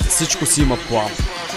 всичко си има план.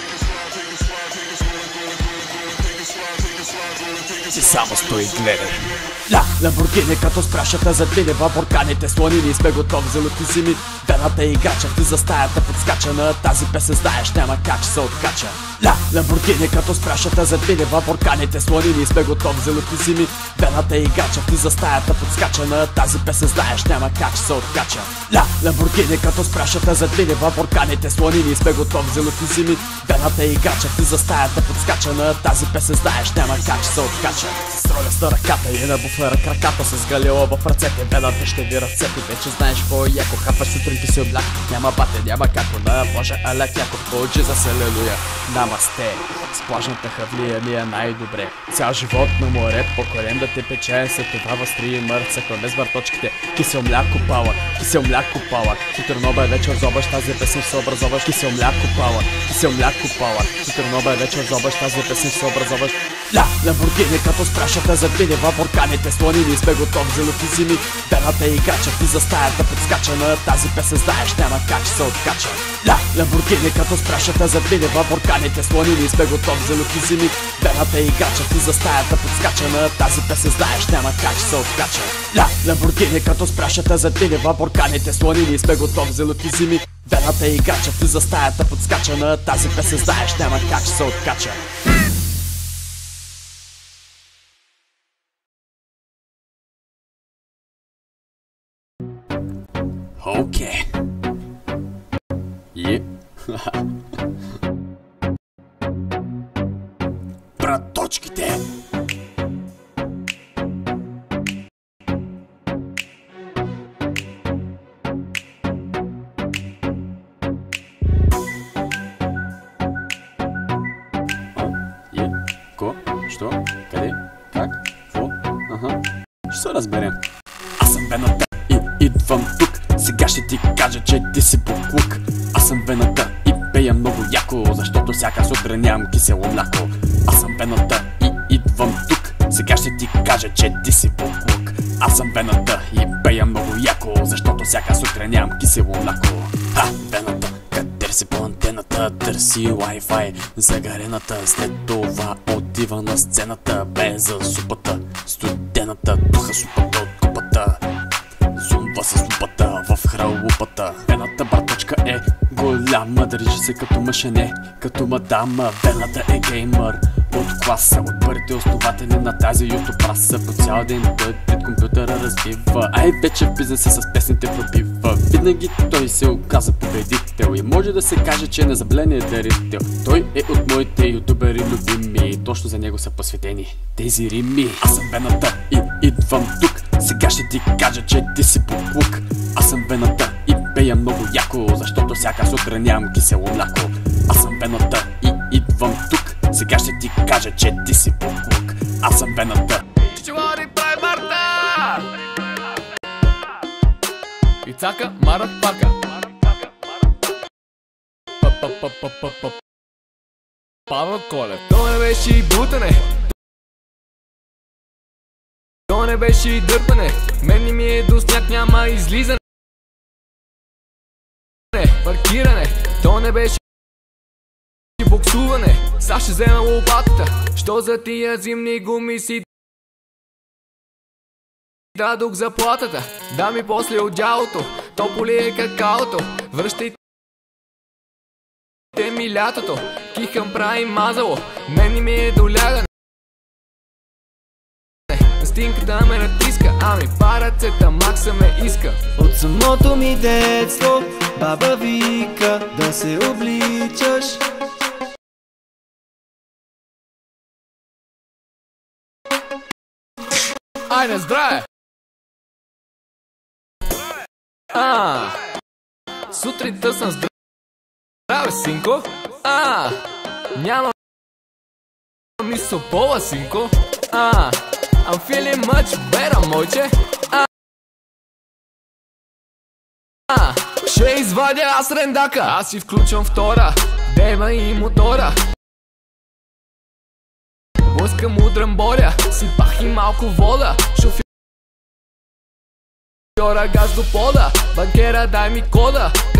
Ти само стои и гледай. Ламборгини като спрашата задвине във бурканите слонини. Сме готови за лути зими. Вената и играча ти за стаята подскача. На тази песен знаеш няма как се откача. Ламборгини като спрашата задвине във бурканите слонини. Сме готови за лути зими. Вената и играча ти за стаята подскача. На тази песен знаеш няма как се откача. Ламборгини като спрашата задвине във бурканите слонини. Сме готови за лути зими. Вената и играча ти за стаята подскача. На тази песен знаеш няма как се откача. С ролеста ръката и на буфера краката, с галила в ръцете, вената ще ви разцепи. Вече знаеш какво е яко, хапаш сутринки си обляк. Няма бате, няма како, на Боже аляк яко. Получи за селелуя, намасте. С плажната хавлия ми е най-добре. Цял живот на море, по корем да те пече. След това възстри и мърца, кламе с върточките. Кисел мляко пала, кисел мляко пала. Сутрин бе вечер зобаш, тази песен се образоваш. Кисел мляко пала, кисел мляко пала. Сутрин бе вечер зобаш, тази песен се образоваш. Ламборгини като спрашата задвине във бурканите слонини. Сме готови за лути зими. Вената и играча ти за стаята подскача. На тази песен знаеш няма как се откача. Ламборгини като спрашата задвине във бурканите слонини. Сме готови за лути зими. Вената и играча ти за стаята подскача. На тази песен знаеш няма как се откача. Ламборгини като спрашата задвине във бурканите слонини. Сме готови за лути зими. Вената и играча ти за стаята подскача. На тази песен знаеш няма как се откача. Окей. Браточките. Ко? Що? Къде? Как? Фо? Ще се разберем. Аз съм вената и идвам тук. Сега ще ти кажа, че ти си буклук. Аз съм вената и пея много яко, защото всяка сутрин нямам кисело мляко. Аз съм вената и идвам тук. Сега ще ти кажа, че ти си буклук. Аз съм вената и пея много яко, защото всяка сутрин нямам кисело мляко. Вената, къде си по антената, търси Wi-Fi загарената. След това отива на сцената, бе за супата, студената, духа супата от купата. Зумва с лупата в хралупата. Вената браточка е голяма, държи се като мъжене, като мадама. Вената е геймър от класа, от първите основатели на тази YouTube раса. По цял ден той пред компютъра разбива, вече в бизнеса с песните пробива. Винаги той се оказа победител и може да се каже, че е незабелен дарител. Той е от моите ютубери любими, точно за него са посветени тези рими. Аз съм вената и идвам тук. Сега ще ти кажа, че ти си буклук. Аз съм вената и пея много яко, защото всяка сутрин нямам кисело мляко. Аз съм вената и идвам тук. Сега ще ти кажа, че ти си буклук. Аз съм вената. Чичуари прави Марта! Ицака Марат Парка. Павел Колев. То не беше и бутане, то не беше и дърпане. Мен не ми е до сняг, няма излизане. Паркиране, то не беше и боксуване. Са ще взема лопатата, що за тия зимни гуми си дадох заплатата. Да ми после одялото, топло ли е какаото. Връщайте ми лятото, кихам прави мазало. Мен не ми е до лягане, стинката ме натиска, ами парацета макса ме иска. От самото ми детство баба вика да се обличаш. Айде, здраве! Сутринта съм здраве, синко. Няма мисъл пола, синко. I'm feeling much better, мойче. Ще извадя аз рендака, аз си включвам втора, дева и мотора. Блъскам удрям боря, сипах и малко вода. Шофьора газ до пода, банкера дай ми кода.